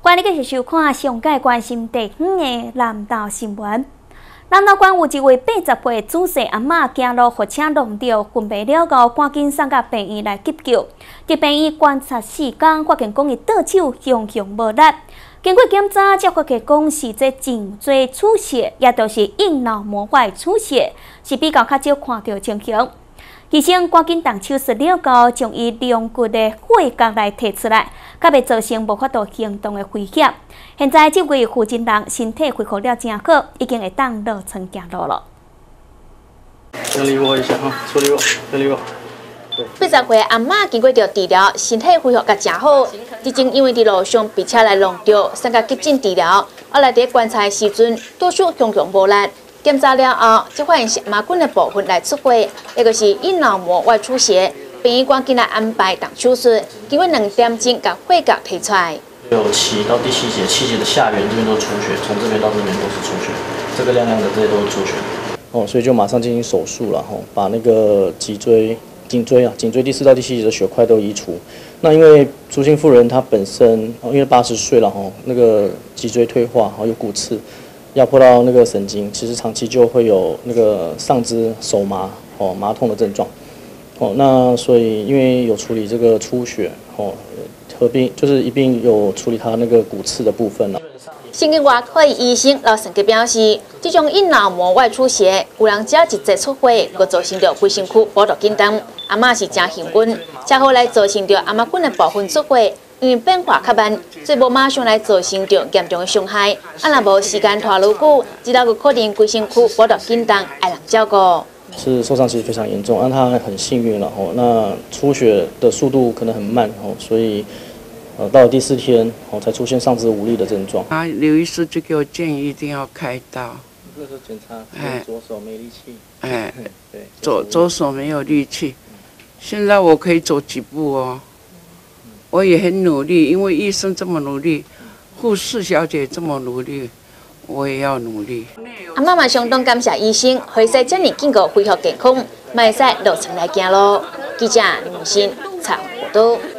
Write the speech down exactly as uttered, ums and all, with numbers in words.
欢迎继续收看上界关心地方的南投新闻。南投县有一位八十岁祖辈阿嬷走路火车弄到昏迷了后，赶紧送到病院来急救。伫病院观察四天，发现讲伊倒手熊熊无力。经过检查，才发现讲是这颈椎出血，也就是硬脑膜外出血，是比较较少看到情形。医生赶紧动手术了后，将伊两骨的血管来摕出来，较袂造成无法度行动的危险。现在这位负责人身体恢复了真好，已经会当落床行路了。 用力握一下哈，出力握，用力握。 八十岁阿嬷经过着治疗，身体恢复甲真好。之前因为伫路上被车来撞到，送到急诊治疗，后来伫观察的时阵，多数熊熊无力。检查了后，才发现是麻筋的部分来出血，也就是硬脑膜外出血。病院赶紧来安排动手术，经过两点钟，把血管提出来。 有七到第七节，七节的下缘这边都是出血，从这边到这边都是出血，这个亮亮的这些都是出血。哦，所以就马上进行手术了哈，把那个脊椎、颈椎啊、颈椎第四到第七节的血块都移除。那因为朱姓妇人她本身哦，因为八十岁了哈，那个脊椎退化，还有骨刺。压迫到那个神经，其实长期就会有那个上肢手麻哦麻痛的症状哦。那所以因为有处理这个出血哦，合并就是一并有处理它那个骨刺的部分了。 神经外科医生老陈吉表示，这种硬脑膜外出血，有人只一节出血，佮造成着规身躯补助紧张。阿嬷是真幸运，恰好来造成着阿嬷筋的部分出血。因为变化较慢，所以无马上来造成着严重的伤害。啊，若无时间拖愈久，直到有可能规身躯补助紧张，爱人照顾。 是受伤其实非常严重，啊，他很幸运了哦。那出血的速度可能很慢哦，所以呃到了第四天哦才出现上肢无力的症状。 啊，刘医师就给我建议一定要开刀。 这时候检查，左手没力气。 哎， 对， 左左手没有力气。现在我可以走几步哦。我也很努力，因为医生这么努力，护士小姐这么努力，我也要努力。 阿嬷嘛相当感谢医生，可以使遮尔紧个恢复健康，卖使落床来行路。记者林木新采访报道。